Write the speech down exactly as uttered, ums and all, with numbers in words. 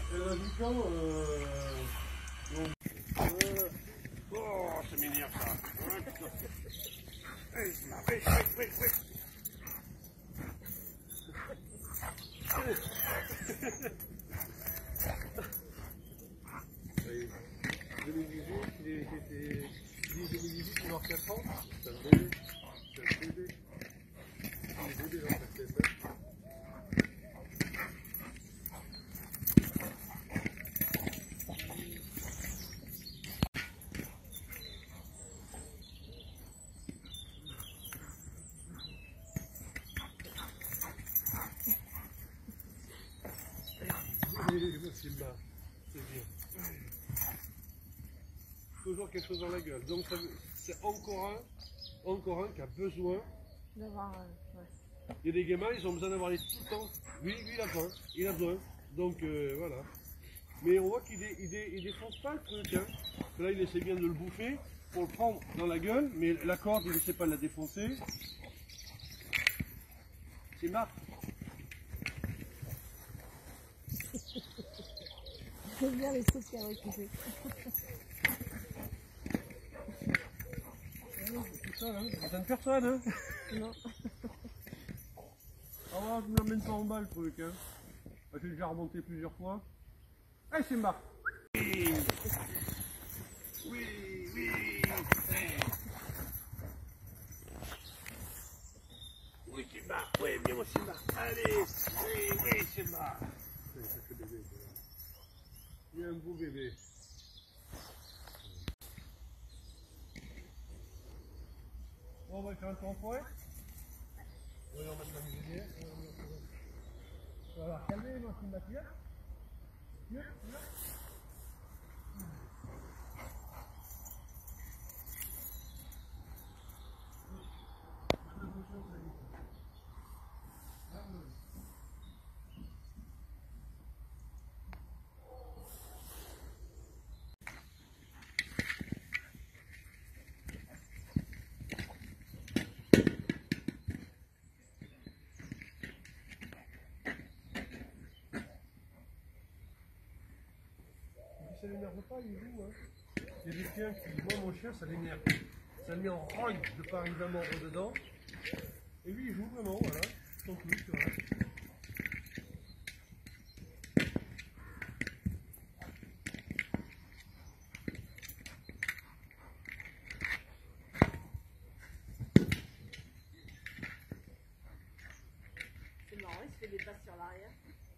Et là, du coup, euh... donc, euh... oh, ça m'énerve ça. Allez, c'est là, oui, oui, oui, oui. deux mille dix-huit, il était dix deux mille dix-huit, il a quatre ans. C'est un bébé. C'est un bébé. Il est bébé, là, ça fait ça. C'est bien. Toujours quelque chose dans la gueule. Donc c'est encore un, encore un qui a besoin d'avoir. Euh, ouais. Il y a des gamins, ils ont besoin d'avoir les tout le temps. Lui, lui, il a besoin. Il a besoin. Donc euh, voilà. Mais on voit qu'il dé, il dé, il défonce pas le truc. Hein. Là, il essaie bien de le bouffer pour le prendre dans la gueule, mais la corde, il essaie pas de la défoncer. C'est Marc. J'aime bien les sauces qu'il a récupérées. C'est ça, hein. Ça ne personne, hein. Non. Ah, je ne l'emmène pas en bas le truc, hein. J'ai déjà remonté plusieurs fois. Allez, c'est Marc. Oui, oui, oui. Oui, c'est Marc. Oui, bien moi, c'est Marc. Allez, oui, oui, c'est Marc. Il y a un beau bébé. Bon, on va faire un tour en forêt. On va mettre la muselière. On va calmer, moi, c'est une matière. Viens, viens. Ça l'énerve pas, il joue. Hein. Il y a des chiens qui voient mon chien, ça l'énerve. Ça le met en rogne de pas arriver à mordre dedans. Et lui, il joue vraiment, voilà. Son truc, voilà. C'est marrant, il se fait des passes sur l'arrière.